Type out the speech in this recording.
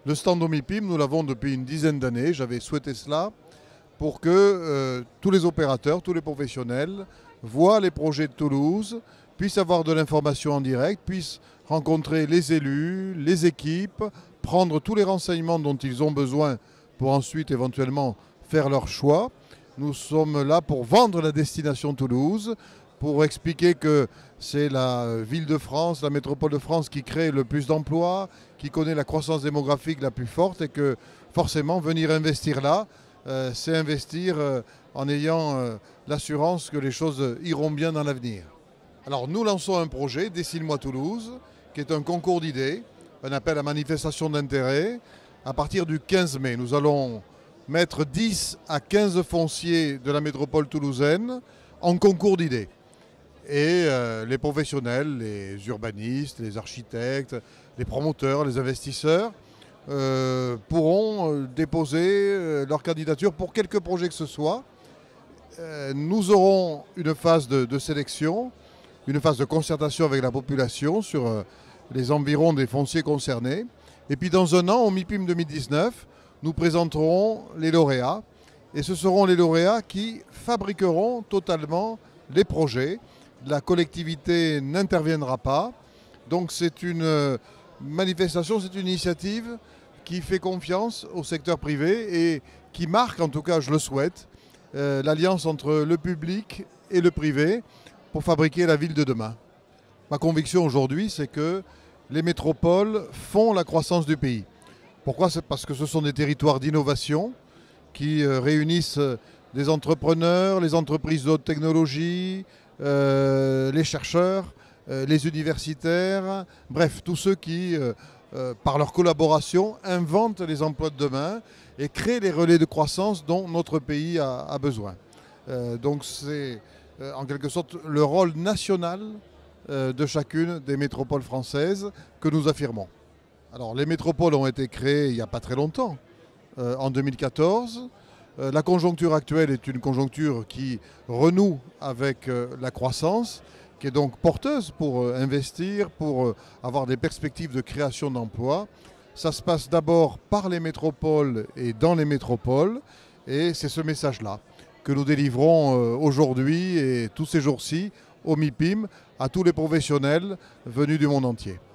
Le stand Omipim, nous l'avons depuis une dizaine d'années. J'avais souhaité cela pour que tous les opérateurs, tous les professionnels voient les projets de Toulouse, puissent avoir de l'information en direct, puissent rencontrer les élus, les équipes, prendre tous les renseignements dont ils ont besoin pour ensuite éventuellement faire leur choix. Nous sommes là pour vendre la destination Toulouse, pour expliquer que c'est la ville de France, la métropole de France qui crée le plus d'emplois, qui connaît la croissance démographique la plus forte et que forcément venir investir là, c'est investir en ayant l'assurance que les choses iront bien dans l'avenir. Alors nous lançons un projet, Dessine-moi Toulouse, qui est un concours d'idées, un appel à manifestation d'intérêt. À partir du 15 mai, nous allons mettre 10 à 15 fonciers de la métropole toulousaine en concours d'idées. Et les professionnels, les urbanistes, les architectes, les promoteurs, les investisseurs pourront déposer leur candidature pour quelque projet que ce soit. Nous aurons une phase de sélection, une phase de concertation avec la population sur les environs des fonciers concernés. Et puis dans un an, au MIPIM 2019, nous présenterons les lauréats. Et ce seront les lauréats qui fabriqueront totalement les projets. La collectivité n'interviendra pas. Donc c'est une manifestation, c'est une initiative qui fait confiance au secteur privé et qui marque, en tout cas je le souhaite, l'alliance entre le public et le privé pour fabriquer la ville de demain. Ma conviction aujourd'hui, c'est que les métropoles font la croissance du pays. Pourquoi? C'est parce que ce sont des territoires d'innovation qui réunissent des entrepreneurs, les entreprises de haute technologie, les chercheurs, les universitaires, bref, tous ceux qui, par leur collaboration, inventent les emplois de demain et créent les relais de croissance dont notre pays a besoin. Donc c'est en quelque sorte le rôle national de chacune des métropoles françaises que nous affirmons. Alors les métropoles ont été créées il n'y a pas très longtemps, en 2014. La conjoncture actuelle est une conjoncture qui renoue avec la croissance, qui est donc porteuse pour investir, pour avoir des perspectives de création d'emplois. Ça se passe d'abord par les métropoles et dans les métropoles, et c'est ce message-là que nous délivrons aujourd'hui et tous ces jours-ci au MIPIM à tous les professionnels venus du monde entier.